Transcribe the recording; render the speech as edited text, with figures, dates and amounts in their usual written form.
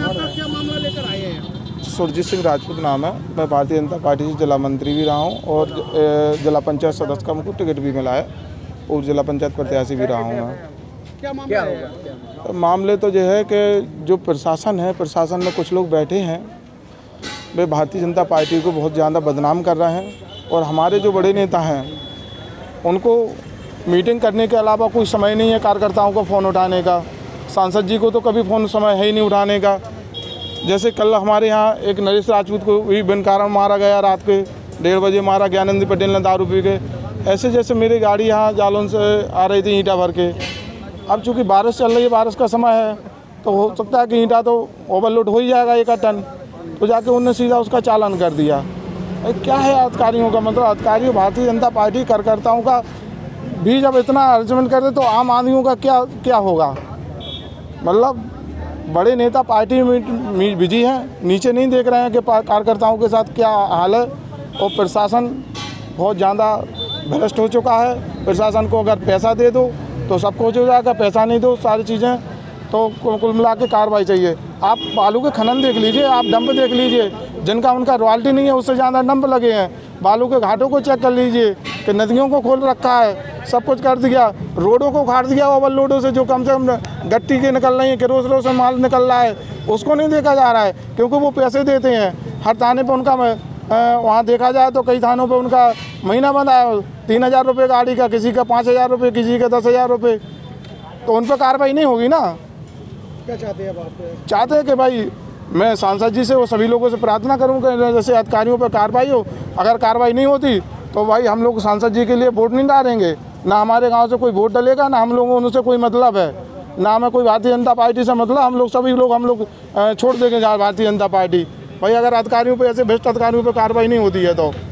क्या मामला लेकर आए हैं? सुरजीत सिंह राजपूत नाम है। मैं भारतीय जनता पार्टी से जिला मंत्री भी रहा हूँ और जिला पंचायत सदस्य का मुझको टिकट भी मिला है और जिला पंचायत प्रत्याशी भी रहा हूँ मैं। क्या मामला है? मामले तो जो है कि जो प्रशासन है, प्रशासन में कुछ लोग बैठे हैं, वे भारतीय जनता पार्टी को बहुत ज़्यादा बदनाम कर रहे हैं और हमारे जो बड़े नेता हैं उनको मीटिंग करने के अलावा कोई समय नहीं है कार्यकर्ताओं को फ़ोन उठाने का। सांसद जी को तो कभी फ़ोन समय है ही नहीं उठाने का। जैसे कल हमारे यहाँ एक नरेश राजपूत को भी बिन कारण मारा गया, रात के 1:30 बजे मारा, ज्ञानंदी पटेल ने दारू पी के। ऐसे जैसे मेरी गाड़ी यहाँ जालौन से आ रही थी ईंटा भर के। अब चूँकि बारिश चल रही है, बारिश का समय है, तो हो सकता है कि ईंटा तो ओवरलोड हो ही जाएगा 1 टन, तो जाके उन्होंने सीधा उसका चालान कर दिया। क्या है अधिकारियों का मतलब? अधिकारियों भारतीय जनता पार्टी कार्यकर्ताओं का भी जब इतना अरेंजमेंट करते तो आम आदमियों का क्या होगा? मतलब बड़े नेता पार्टी में बिजी हैं, नीचे नहीं देख रहे हैं कि कार्यकर्ताओं के साथ क्या हाल है। और प्रशासन बहुत ज़्यादा भ्रष्ट हो चुका है। प्रशासन को अगर पैसा दे दो तो सब कुछ हो जाएगा, पैसा नहीं दो सारी चीज़ें तो कुल मिला के कार्रवाई चाहिए। आप बालू के खनन देख लीजिए, आप डंप देख लीजिए, जिनका उनका रॉयल्टी नहीं है उससे ज़्यादा डंप लगे हैं। बालू के घाटों को चेक कर लीजिए कि नदियों को खोल रखा है, सब कुछ कर दिया, रोडों को उखाड़ दिया ओवरलोडों से, जो कम से कम गट्टी के निकल रही है, किरोसिन से माल निकल रहा है, उसको नहीं देखा जा रहा है क्योंकि वो पैसे देते हैं। हर थाने पर उनका वहाँ देखा जाए तो कई थानों पर उनका महीना बंद आया, 3000 रुपये गाड़ी का, किसी का 5000 रुपये, किसी का 10,000 रुपये, तो उन पर कार्रवाई नहीं होगी ना। क्या चाहते हैं आप? चाहते हैं कि भाई मैं सांसद जी से वो सभी लोगों से प्रार्थना करूँ कि जैसे अधिकारियों पर कार्रवाई हो। अगर कार्रवाई नहीं होती तो भाई हम लोग सांसद जी के लिए वोट नहीं डालेंगे, ना हमारे गांव से कोई वोट डलेगा, ना हम लोगों उनसे कोई मतलब है, ना हमें कोई भारतीय जनता पार्टी से मतलब। हम लोग सभी लोग छोड़ देंगे भारतीय जनता पार्टी। भाई अगर अधिकारियों पर ऐसे भ्रष्ट अधिकारियों पर कार्रवाई नहीं होती है तो